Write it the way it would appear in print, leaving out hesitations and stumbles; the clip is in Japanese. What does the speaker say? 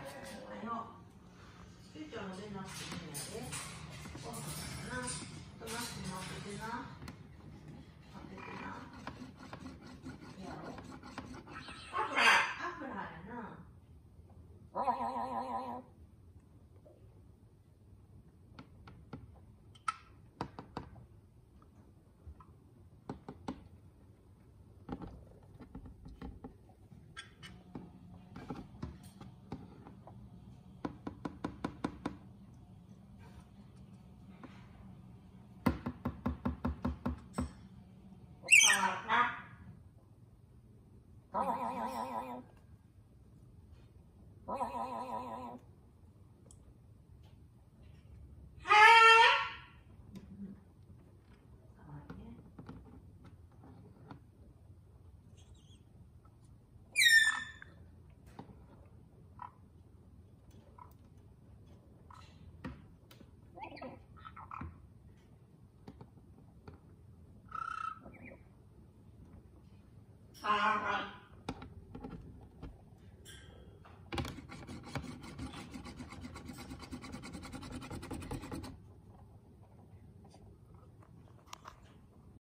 ちゃんも出なくていいんやで。おっかな。となって待っててな。待っててな。やろ。アフラやな。はい。